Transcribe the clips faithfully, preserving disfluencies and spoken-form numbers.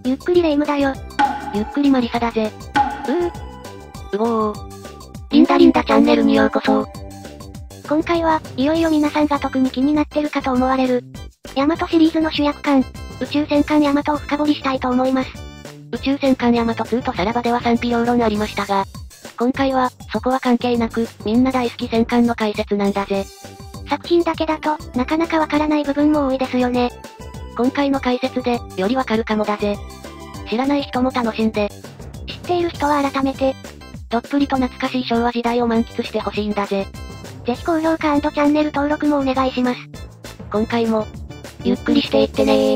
ゆっくりレ夢ムだよ。 ゆっくりマリサだぜ。 うー。 うおー。リンダリンダチャンネルにようこそ。 今回は、いよいよ皆さんが特に気になってるかと思われる、ヤマトシリーズの主役艦、宇宙戦艦ヤマトを深掘りしたいと思います。 宇宙戦艦ヤマトツーとさらばでは賛否両論ありましたが、今回は、そこは関係なく、みんな大好き戦艦の解説なんだぜ。 作品だけだと、なかなかわからない部分も多いですよね。 今回の解説で、よりわかるかもだぜ。知らない人も楽しんで。 知っている人は改めて、 どっぷりと懐かしい昭和時代を満喫してほしいんだぜ。 ぜひ高評価&チャンネル登録もお願いします。 今回も、ゆっくりしていってねー。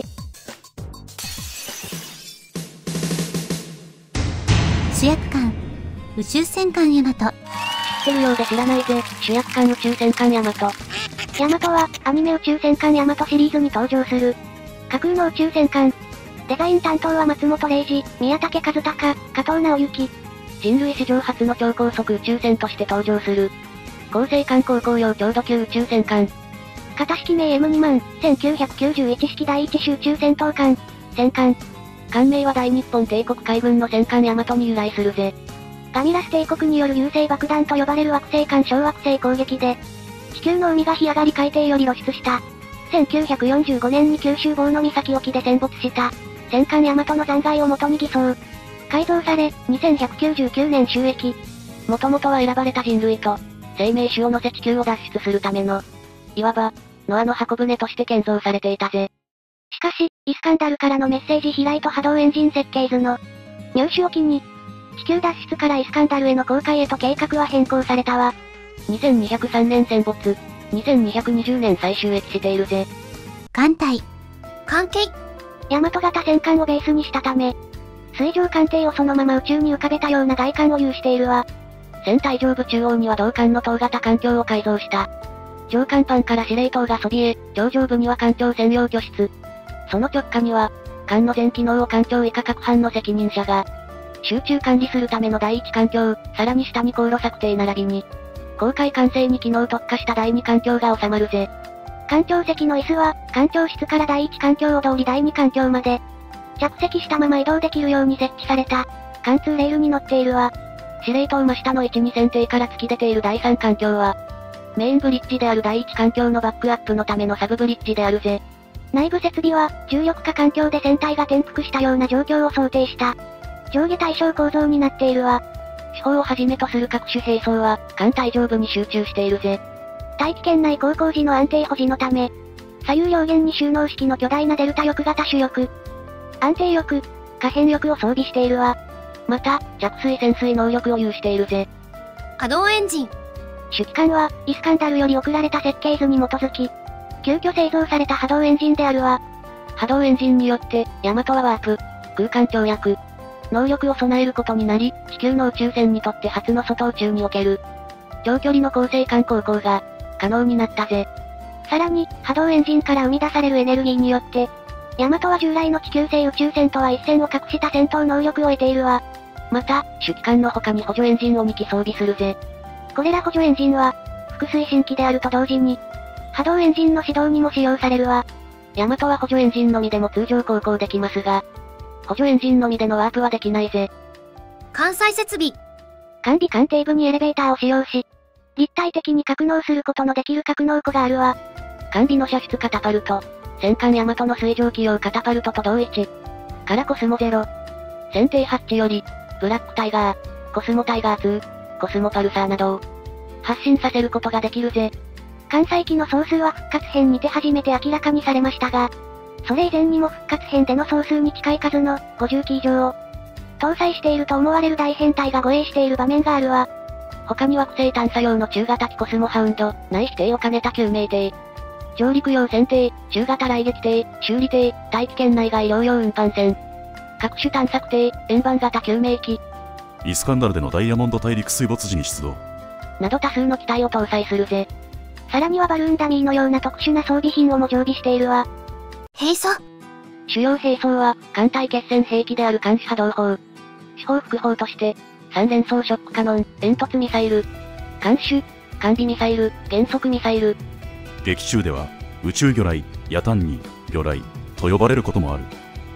主役艦、宇宙戦艦ヤマト。 知ってるようで知らないぜ、主役艦宇宙戦艦ヤマト。 ヤマトは、アニメ宇宙戦艦ヤマトシリーズに登場する、架空の宇宙戦艦。デザイン担当は松本零士、宮武和孝、加藤直之。 人類史上初の超高速宇宙船として登場する。高性艦航行用強度級宇宙戦艦。 型式名 エムにまん、せんきゅうひゃくきゅうじゅういち式第一集中戦闘艦、戦艦。 艦名は大日本帝国海軍の戦艦ヤマトに由来するぜ。 ガミラス帝国による優勢爆弾と呼ばれる惑星間小惑星攻撃で、地球の海が干上がり海底より露出した。せんきゅうひゃくよんじゅうごねんに九州坊の岬沖で戦没した。戦艦ヤマトの残骸を元に偽装。改造され、にせんひゃくきゅうじゅうきゅうねん就役。 もともとは選ばれた人類と、生命種を乗せ地球を脱出するための、いわば、ノアの箱舟として建造されていたぜ。 しかし、イスカンダルからのメッセージ飛来と波動エンジン設計図の入手を機に、地球脱出からイスカンダルへの航海へと計画は変更されたわ。 にせんにひゃくさんねん戦没、にせんにひゃくにじゅうねん再就役しているぜ。 艦隊。艦艇。 ヤマト型戦艦をベースにしたため、水上艦艇をそのまま宇宙に浮かべたような外観を有しているわ。 船体上部中央には同艦の塔型艦橋を改造した。上甲板から司令塔がそびえ、頂上部には艦長専用居室。その直下には、艦の全機能を艦長以下各班の責任者が、集中管理するための第一艦橋、さらに下に航路策定並びに、航海管制に機能特化した第二艦橋が収まるぜ。 艦長席の椅子は、艦長室から第一艦橋を通り第二艦橋まで、着席したまま移動できるように設置された、貫通レールに乗っているわ。 司令塔真下の位置に船底から突き出ている第三艦橋は、メインブリッジである第一艦橋のバックアップのためのサブブリッジであるぜ。 内部設備は、重力化環境で船体が転覆したような状況を想定した、上下対称構造になっているわ。 四方をはじめとする各種兵装は、艦体上部に集中しているぜ。 大気圏内航行時の安定保持のため、左右両舷に収納式の巨大なデルタ翼型主翼、安定翼、可変翼を装備しているわ。 また、着水潜水能力を有しているぜ。 波動エンジン。 主機関は、イスカンダルより送られた設計図に基づき、急遽製造された波動エンジンであるわ。 波動エンジンによって、ヤマトはワープ、空間跳躍、能力を備えることになり、地球の宇宙船にとって初の外宇宙における、長距離の高性艦航行が、可能になったぜ。 さらに、波動エンジンから生み出されるエネルギーによって、ヤマトは従来の地球製宇宙船とは一線を画した戦闘能力を得ているわ。 また、主機関の他に補助エンジンをに機装備するぜ。 これら補助エンジンは、副推進機であると同時に、波動エンジンの始動にも使用されるわ。 ヤマトは補助エンジンのみでも通常航行できますが、補助エンジンのみでのワープはできないぜ。 艦載設備。 艦尾艦底部にエレベーターを使用し、立体的に格納することのできる格納庫があるわ。 艦尾の射出カタパルト。戦艦ヤマトの水上機用カタパルトと同位置。からコスモゼロ。船底ハッチより、ブラックタイガー、コスモタイガーツー、コスモパルサーなどを発進させることができるぜ。 艦載機の総数は復活編にて初めて明らかにされましたが、それ以前にも復活編での総数に近い数のごじゅう機以上を搭載していると思われる大編隊が護衛している場面があるわ。 他に惑星探査用の中型機コスモハウンド、内否定を兼ねた救命艇。上陸用船艇、中型雷撃艇、修理艇、大気圏内外両用運搬船。各種探索艇、円盤型救命機。 イスカンダルでのダイヤモンド大陸水没時に出動。 など多数の機体を搭載するぜ。 さらにはバルーンダミーのような特殊な装備品をも常備しているわ。 兵装。 主要兵装は、艦隊決戦兵器である艦種波動砲。主砲副砲として、三連装ショックカノン、煙突ミサイル。艦種、艦尾ミサイル、減速ミサイル。 劇中では、宇宙魚雷、ヤタンニ、魚雷、と呼ばれることもある。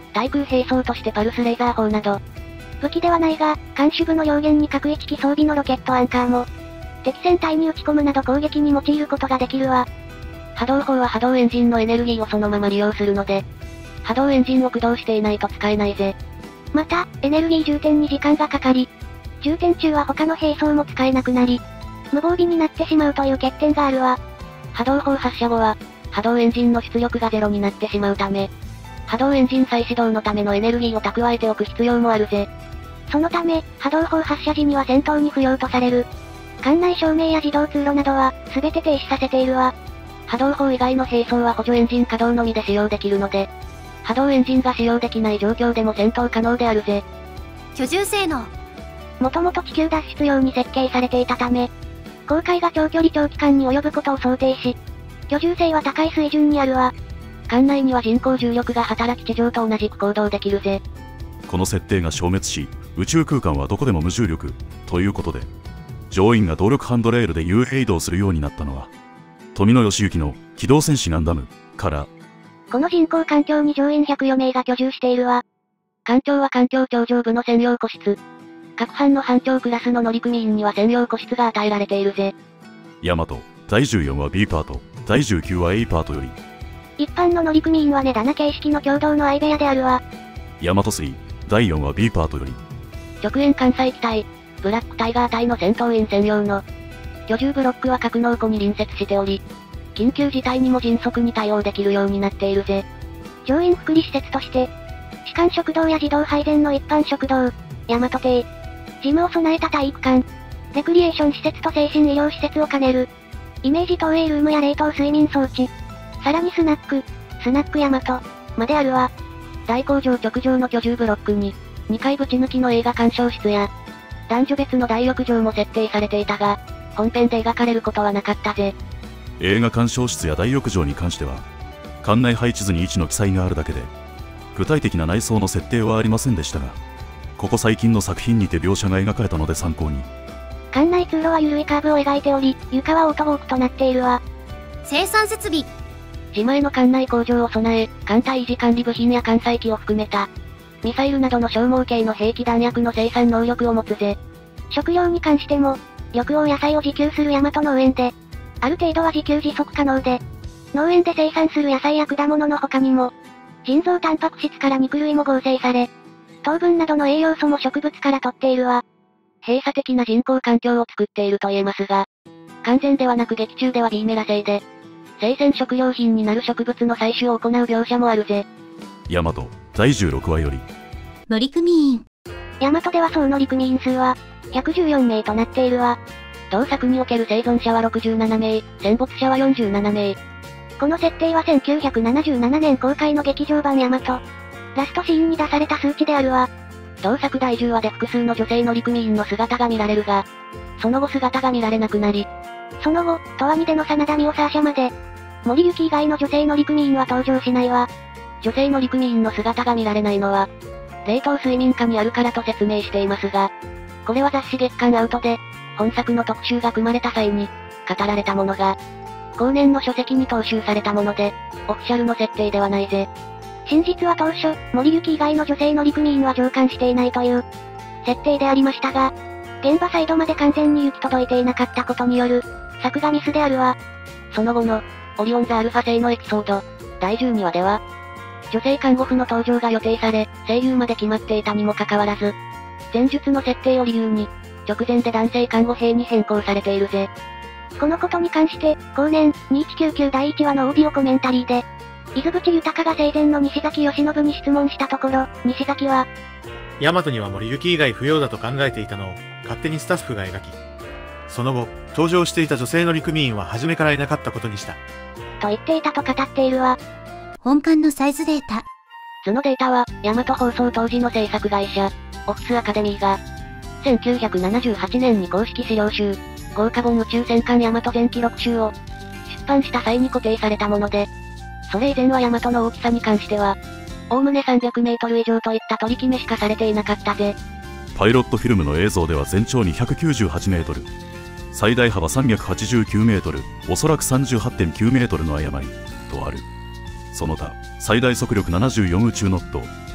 対空兵装としてパルスレーザー砲など。 武器ではないが、艦首部の両舷に各一機装備のロケットアンカーも、敵戦隊に撃ち込むなど攻撃に用いることができるわ。 波動砲は波動エンジンのエネルギーをそのまま利用するので、波動エンジンを駆動していないと使えないぜ。 また、エネルギー充填に時間がかかり、充填中は他の兵装も使えなくなり、無防備になってしまうという欠点があるわ。 波動砲発射後は、波動エンジンの出力がゼロになってしまうため、波動エンジン再始動のためのエネルギーを蓄えておく必要もあるぜ。 そのため、波動砲発射時には戦闘に不要とされる。艦内照明や自動通路などは、すべて停止させているわ。 波動砲以外の兵装は補助エンジン稼働のみで使用できるので、波動エンジンが使用できない状況でも戦闘可能であるぜ。 居住性能。 もともと地球脱出用に設計されていたため、航海が長距離長期間に及ぶことを想定し、居住性は高い水準にあるわ。 艦内には人工重力が働き地上と同じく行動できるぜ。 この設定が消滅し、宇宙空間はどこでも無重力、ということで、乗員が動力ハンドレールで幽閉移動するようになったのは、富野義行の機動戦士ガンダムから。 この人工環境に乗員ひゃくよめいが居住しているわ。 艦長は艦長頂上部の専用個室。各班の班長クラスの乗組員には専用個室が与えられているぜ。 ヤマト、だいじゅうよんは B パート、だいじゅうきゅうは A パートより。 一般の乗組員はね棚形式の共同の相部屋であるわ。 ヤマトスリー、だいよんは B パートより。 直縁艦載機体、ブラックタイガー隊の戦闘員専用の居住ブロックは格納庫に隣接しており、緊急事態にも迅速に対応できるようになっているぜ。 乗員福利施設として、士官食堂や自動配膳の一般食堂、大和邸、ジムを備えた体育館、レクリエーション施設と精神医療施設を兼ねる、イメージ投影ルームや冷凍睡眠装置、さらにスナック、スナック大和、まであるわ。 大工場直上の居住ブロックに、にかいぶち抜きの映画鑑賞室や、男女別の大浴場も設定されていたが、本編で描かれることはなかったぜ。 映画鑑賞室や大浴場に関しては、館内配置図にいちの記載があるだけで、具体的な内装の設定はありませんでしたが、ここ最近の作品にて描写が描かれたので参考に。 館内通路は緩いカーブを描いており、床はオートウォークとなっているわ。 生産設備。 自前の艦内工場を備え、艦隊維持管理部品や艦載機を含めた、ミサイルなどの消耗系の兵器弾薬の生産能力を持つぜ。 食料に関しても、緑黄野菜を自給する大和農園で、ある程度は自給自足可能で、農園で生産する野菜や果物の他にも、人造タンパク質から肉類も合成され、糖分などの栄養素も植物から取っているわ。 閉鎖的な人工環境を作っていると言えますが、完全ではなく劇中では B メラ製で、生鮮食料品になる植物の採取を行う描写もあるぜ。 ヤマト、だいじゅうろくわより。 乗組員。 ヤマトでは総乗組員数は、ひゃくじゅうよんめいとなっているわ。 同作における生存者はろくじゅうななめい、戦没者はよんじゅうななめい。 この設定はせんきゅうひゃくななじゅうななねん公開の劇場版ヤマト。ラストシーンに出された数値であるわ。 同作だいじゅうわで複数の女性乗組員の姿が見られるが、その後姿が見られなくなり、 その後、トワニでの真田ミオサーシャまで、森行以外の女性乗組員は登場しないわ。 女性乗組員の姿が見られないのは、冷凍睡眠下にあるからと説明していますが、これは雑誌月刊アウトで、本作の特集が組まれた際に、語られたものが、後年の書籍に踏襲されたもので、オフィシャルの設定ではないぜ。 真実は当初、森行以外の女性乗組員は乗艦していないという、設定でありましたが、現場サイドまで完全に行き届いていなかったことによる、作画ミスであるわ。 その後の、オリオン座アルファ製のエピソード、だいじゅうにわでは、女性看護婦の登場が予定され、声優まで決まっていたにもかかわらず、前述の設定を理由に、直前で男性看護兵に変更されているぜ。 このことに関して、後年、にせんひゃくきゅうじゅうきゅうだいいちわのオーディオコメンタリーで、伊豆淵豊が生前の西崎義信に質問したところ、西崎は、 ヤマトには森行以外不要だと考えていたのを、勝手にスタッフが描き、その後、登場していた女性乗組員は初めからいなかったことにした。 と言っていたと語っているわ。 本館のサイズデータ。 そのデータは、ヤマト放送当時の制作会社、オフィスアカデミーが、せんきゅうひゃくななじゅうはちねんに公式資料集、豪華本宇宙戦艦ヤマト全記録集を、出版した際に固定されたもので、それ以前はヤマトの大きさに関しては、おおむねさんびゃくメートル以上といった取り決めしかされていなかったぜ。 パイロットフィルムの映像では全長にひゃくきゅうじゅうはちメートル、最大幅さんびゃくはちじゅうきゅうメートル、おそらく さんじゅうはちてんきゅうメートルの誤り、とある。その他、最大速力ななじゅうよん宇宙ノット、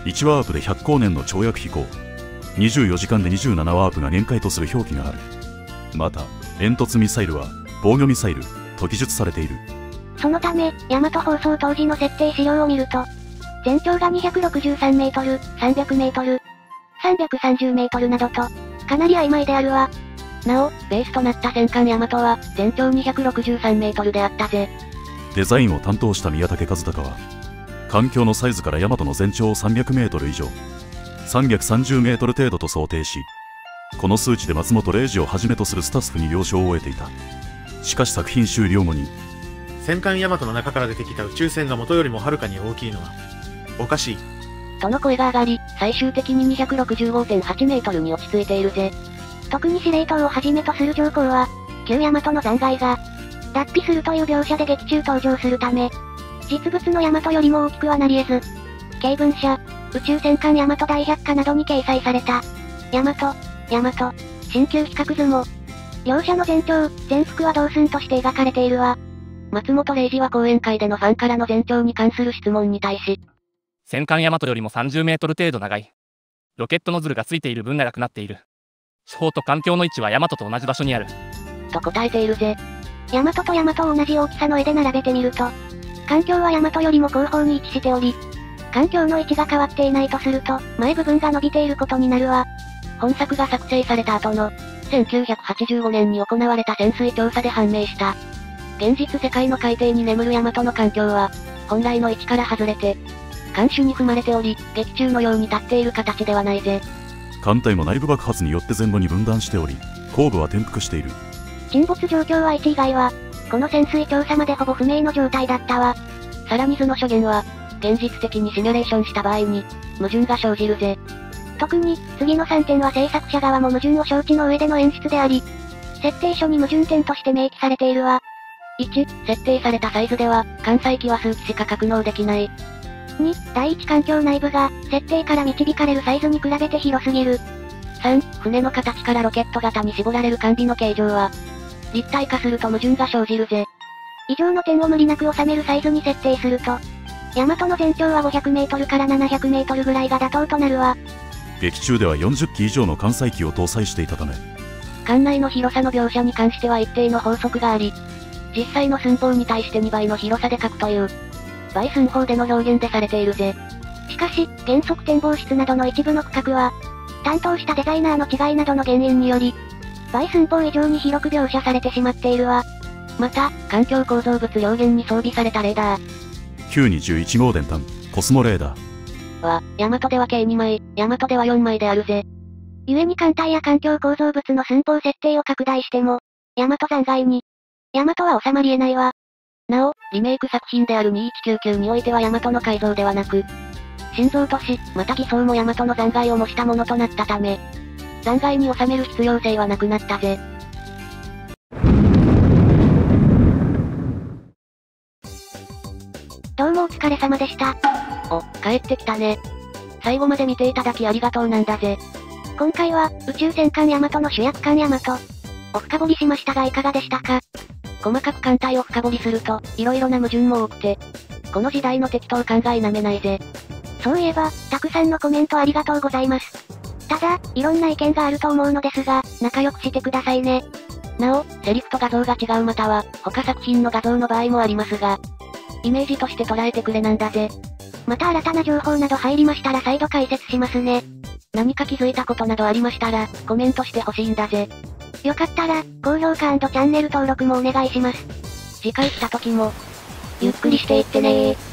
いちワープでひゃっこうねんの跳躍飛行、にじゅうよじかんでにじゅうななワープが限界とする表記がある。また煙突ミサイルは防御ミサイルと記述されている。 そのため、大和放送当時の設定資料を見ると、全長がにひゃくろくじゅうさんメートル、さんびゃくメートル、さんびゃくさんじゅうメートルなどと、かなり曖昧であるわ。 なお、ベースとなった戦艦大和は、全長にひゃくろくじゅうさんメートルであったぜ。 デザインを担当した宮武和孝は、艦橋のサイズから大和の全長をさんびゃくメートル以上、さんびゃくさんじゅうメートル程度と想定し、この数値で松本零士をはじめとするスタッフに了承を得ていた。しかし作品終了後に、 戦艦大和の中から出てきた宇宙船が元よりもはるかに大きいのは、おかしい。 との声が上がり、最終的に にひゃくろくじゅうごてんはちメートルに落ち着いているぜ。 特に司令塔をはじめとする上皇は、旧大和の残骸が、脱皮するという描写で劇中登場するため、実物の大和よりも大きくはなり得ず、経文社、宇宙戦艦大和大百科などに掲載された、大和、大和、新旧比較図も、両者の全長、全幅は同寸として描かれているわ。 松本零士は講演会でのファンからの全長に関する質問に対し、 戦艦大和よりもさんじゅうメートル程度長い。ロケットノズルがついている分長くなっている。四方と艦橋の位置は大和と同じ場所にある。 と答えているぜ。 大和と大和を同じ大きさの絵で並べてみると、艦橋は大和よりも後方に位置しており、艦橋の位置が変わっていないとすると、前部分が伸びていることになるわ。 本作が作成された後の、せんきゅうひゃくはちじゅうごねんに行われた潜水調査で判明した。現実世界の海底に眠る大和の艦橋は、本来の位置から外れて、艦首に踏まれており、劇中のように立っている形ではないぜ。 艦体も内部爆発によって前後に分断しており、後部は転覆している。 沈没状況はいち以外は、この潜水調査までほぼ不明の状態だったわ。 さらにその諸言は、現実的にシミュレーションした場合に、矛盾が生じるぜ。 特に、次のさんてんは制作者側も矛盾を承知の上での演出であり、設定書に矛盾点として明記されているわ。 いち、設定されたサイズでは、艦載機は数機しか格納できない。 に、第一艦橋内部が、設定から導かれるサイズに比べて広すぎる。 さん、船の形からロケット型に絞られる艦尾の形状は、立体化すると矛盾が生じるぜ。 以上の点を無理なく収めるサイズに設定すると、大和の全長はごひゃくメートルからななひゃくメートルぐらいが妥当となるわ。 劇中ではよんじゅっき以上の艦載機を搭載していたため、 艦内の広さの描写に関しては一定の法則があり、実際の寸法に対してにばいの広さで書くという、倍寸法での表現でされているぜ。 しかし、原則展望室などの一部の区画は、担当したデザイナーの違いなどの原因により、倍寸法以上に広く描写されてしまっているわ。 また、艦橋構造物両舷に装備されたレーダー。 きゅうにじゅういち号電弾、コスモレーダー。 は、大和では計にまい、大和ではよんまいであるぜ。 故に艦隊や艦橋構造物の寸法設定を拡大しても、大和残骸に、大和は収まり得ないわ。 なお、リメイク作品であるにせんひゃくきゅうじゅうきゅうにおいては大和の改造ではなく、心臓都市、また偽装も大和の残骸を模したものとなったため、残骸に収める必要性はなくなったぜ。 どうもお疲れ様でした。 お、帰ってきたね。最後まで見ていただきありがとうなんだぜ。 今回は、宇宙戦艦大和の主役艦大和を深掘りしましたがいかがでしたか？ 細かく艦隊を深掘りすると、色々な矛盾も多くて、この時代の適当感が否めないぜ。 そういえば、たくさんのコメントありがとうございます。ただ、いろんな意見があると思うのですが、仲良くしてくださいね。 なお、セリフと画像が違うまたは、他作品の画像の場合もありますが、イメージとして捉えてくれなんだぜ。 また新たな情報など入りましたら再度解説しますね。 何か気づいたことなどありましたら、コメントしてほしいんだぜ。 よかったら、高評価&チャンネル登録もお願いします。 次回来た時も、ゆっくりしていってねー。